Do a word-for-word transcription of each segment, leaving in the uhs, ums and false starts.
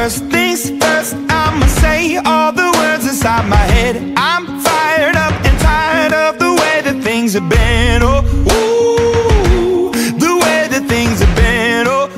First things first, I'ma say all the words inside my head. I'm fired up and tired of the way that things have been. Oh, ooh, the way that things have been. Oh,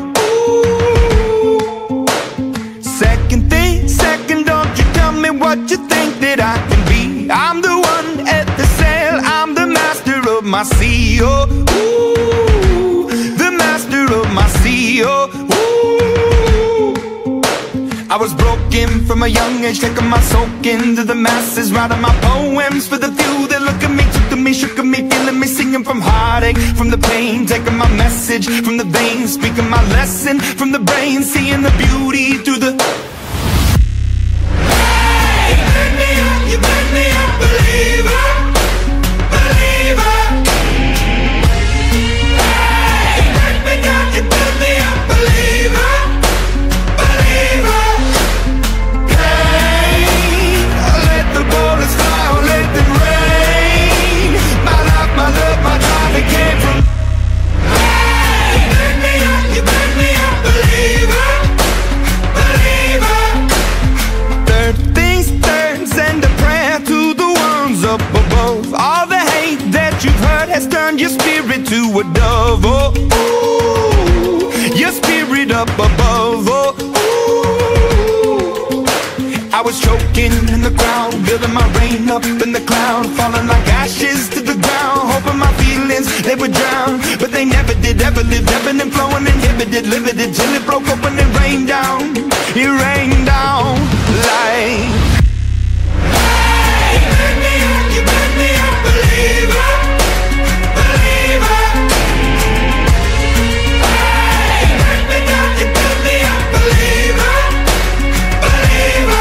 ooh. Second thing, second, don't you tell me what you think that I can be. I'm the one at the sail, I'm the master of my sea. Oh, ooh, the master of my sea. Oh, ooh. I was broken from a young age, taking my soak into the masses, writing my poems for the few that look at me, took to me, shook at me, feeling me, singing from heartache, from the pain, taking my message from the veins, speaking my lesson from the brain, seeing the beauty through the... Hey, you burn me up, you burn me up, believer, believer. Hey, you burn me down, you burn me up, believer, believer. Hey, let the bullets fly or let them rain. My life, my love, my drive, it came from... Hey, you burn me up, you burn me up, believer, believer. Third things third, send a prayer to the ones up above. All the hate that you've heard has turned your spirit to a dove. Oh, ooh, your spirit up above. Oh, ooh. I was choking in the crowd, building my rain up in the cloud, falling like ashes to the ground, hoping my feelings, they would drown. But they never did, ever lived, ebbing and flowing, inhibited, limited, till it broke open and rained down. It rained down like... Hey, you burn me up, you burn me up, believer, believer. Hey, you burn me down, you burn me up, believer, believer.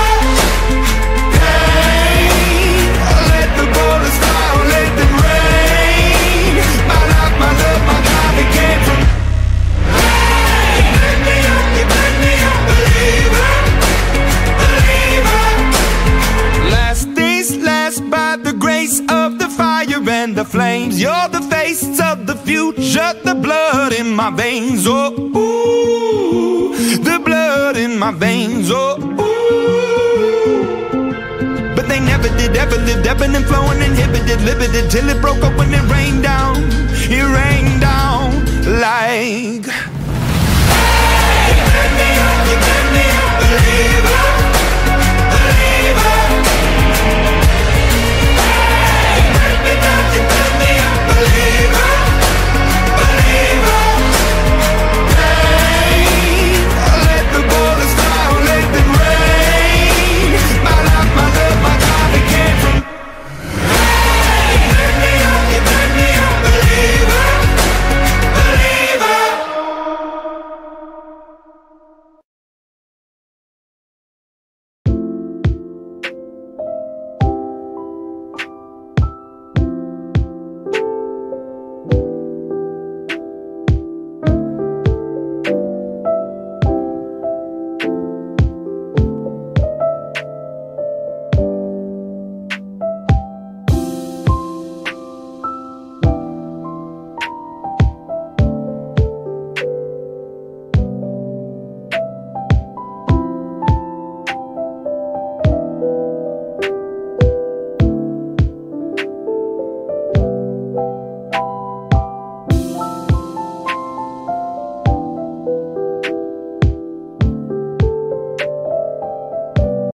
Hey, let the bullets fly or let them rain. My life, my love, my drive, it came from... Hey, you burn me up, you burn me up, believer, believer. Last things last, by the grace of the fire and the flames. You're the face of the future, the blood in my veins. Oh, ooh, the blood in my veins. Oh, ooh. But they never did, ever lived, ebbing and flowing, inhibited, limited, till it broke open and rained down. It rained down like... Hey, you burn me up, you burn me up, believer.